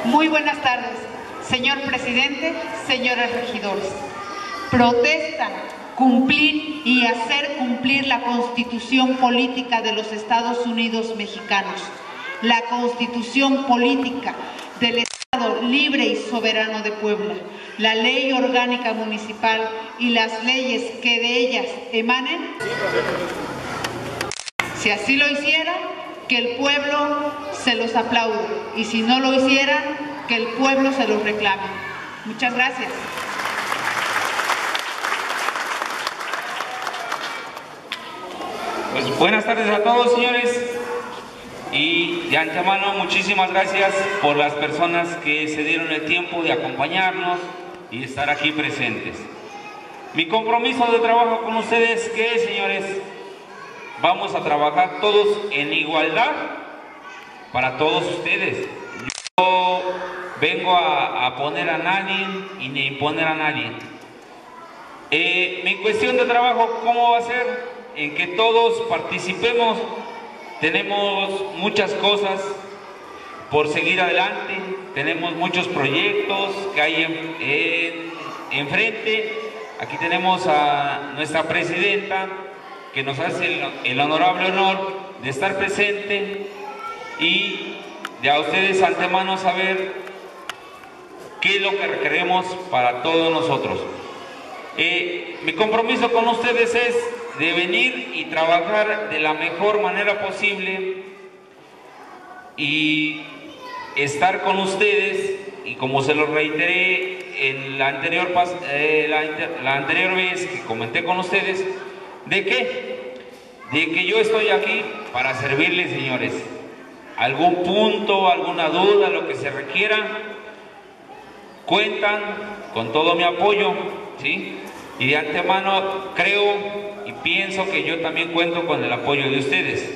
Muy buenas tardes, señor presidente, señores regidores. Protestan cumplir y hacer cumplir la Constitución Política de los Estados Unidos mexicanos, la Constitución Política del Estado Libre y Soberano de Puebla, la Ley Orgánica Municipal y las leyes que de ellas emanen. Si así lo hicieran, que el pueblo se los aplaude, y si no lo hicieran, que el pueblo se los reclame. Muchas gracias. Pues buenas tardes a todos, señores, y de antemano muchísimas gracias por las personas que se dieron el tiempo de acompañarnos y estar aquí presentes. Mi compromiso de trabajo con ustedes, ¿qué es, señores? Vamos a trabajar todos en igualdad para todos ustedes. Yo vengo a poner a nadie y ni imponer a nadie. Mi cuestión de trabajo, ¿cómo va a ser? En que todos participemos. Tenemos muchas cosas por seguir adelante, tenemos muchos proyectos que hay enfrente. Aquí tenemos a nuestra presidenta, que nos hace el honorable honor de estar presente y de a ustedes antemano saber qué es lo que requeremos para todos nosotros. Mi compromiso con ustedes es de venir y trabajar de la mejor manera posible y estar con ustedes, y como se lo reiteré en la anterior vez que comenté con ustedes, ¿de qué? De que yo estoy aquí para servirles, señores. Algún punto, alguna duda, lo que se requiera, cuentan con todo mi apoyo, ¿sí? Y de antemano creo y pienso que yo también cuento con el apoyo de ustedes.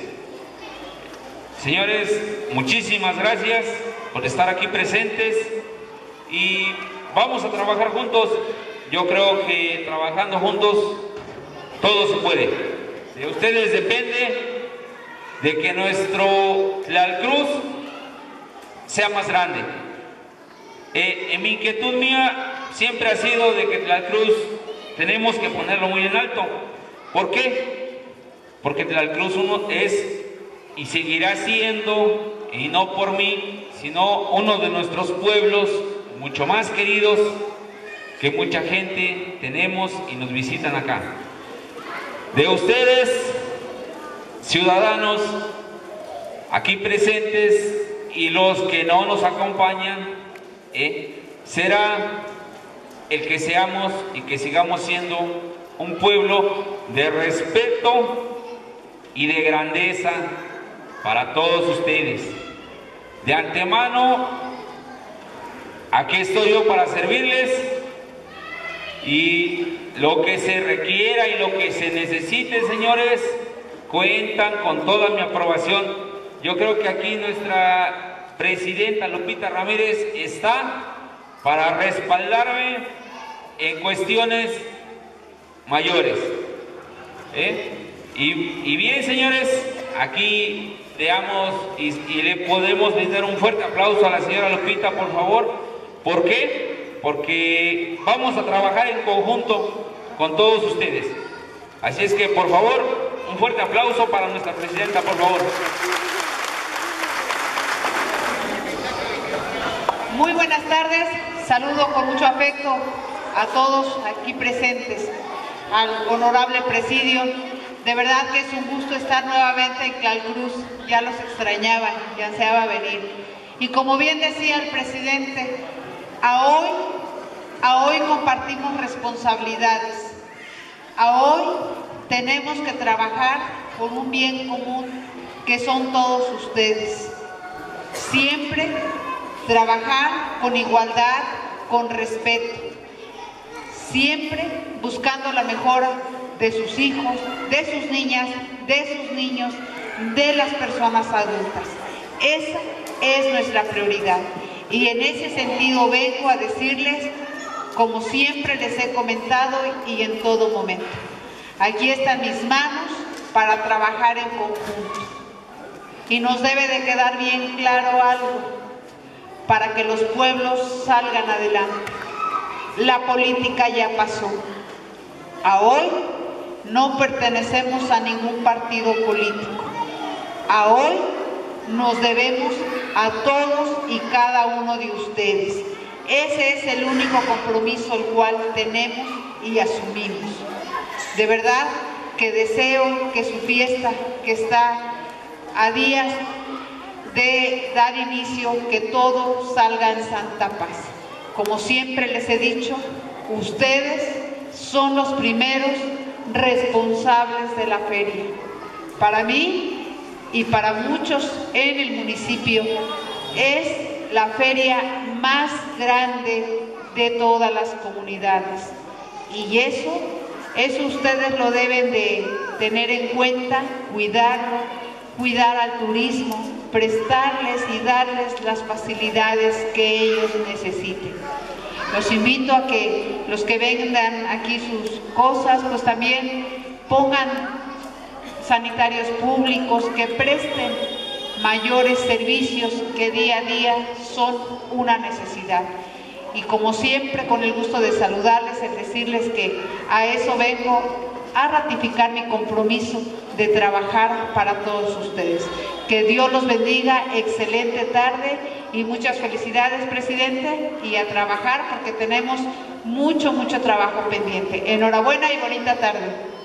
Señores, muchísimas gracias por estar aquí presentes y vamos a trabajar juntos. Yo creo que trabajando juntos todo se puede. De ustedes depende de que nuestro Tlalcruz sea más grande. En mi inquietud mía siempre ha sido de que Tlalcruz tenemos que ponerlo muy en alto. ¿Por qué? Porque Tlalcruz uno es y seguirá siendo, y no por mí, sino uno de nuestros pueblos mucho más queridos, que mucha gente tenemos y nos visitan acá. De ustedes, ciudadanos aquí presentes y los que no nos acompañan, será el que seamos y que sigamos siendo un pueblo de respeto y de grandeza para todos ustedes. De antemano, aquí estoy yo para servirles, y lo que se requiera y lo que se necesite, señores, cuentan con toda mi aprobación. Yo creo que aquí nuestra presidenta Lupita Ramírez está para respaldarme en cuestiones mayores. Y bien, señores, aquí veamos y le podemos brindar un fuerte aplauso a la señora Lupita, por favor. ¿Por qué? Porque vamos a trabajar en conjunto con todos ustedes. Así es que, por favor, un fuerte aplauso para nuestra presidenta, por favor. Muy buenas tardes, saludo con mucho afecto a todos aquí presentes, al honorable presidio. De verdad que es un gusto estar nuevamente en Tlalcruz, ya los extrañaba, ya ansiaba venir. Y como bien decía el presidente, a hoy compartimos responsabilidades, a hoy tenemos que trabajar por un bien común que son todos ustedes. Siempre trabajar con igualdad, con respeto, siempre buscando la mejora de sus hijos, de sus niñas, de sus niños, de las personas adultas. Esa es nuestra prioridad. Y en ese sentido vengo a decirles, como siempre les he comentado y en todo momento, aquí están mis manos para trabajar en conjunto. Y nos debe de quedar bien claro algo. para que los pueblos salgan adelante. La política ya pasó. A hoy no pertenecemos a ningún partido político. A hoy nos debemos a todos y cada uno de ustedes. Ese es el único compromiso el cual tenemos y asumimos. De verdad que deseo que su fiesta, que está a días de dar inicio, que todo salga en santa paz. Como siempre les he dicho, ustedes son los primeros responsables de la feria. Para mí y para muchos en el municipio es la feria más grande de todas las comunidades. Y eso ustedes lo deben de tener en cuenta, cuidarlo, cuidar al turismo, prestarles y darles las facilidades que ellos necesiten. Los invito a que los que vendan aquí sus cosas, pues también pongan sanitarios públicos, que presten mayores servicios que día a día son una necesidad. Y como siempre, con el gusto de saludarles, el decirles que a eso vengo, a ratificar mi compromiso de trabajar para todos ustedes. Que Dios los bendiga, excelente tarde y muchas felicidades, presidente, y a trabajar porque tenemos mucho trabajo pendiente. Enhorabuena y bonita tarde.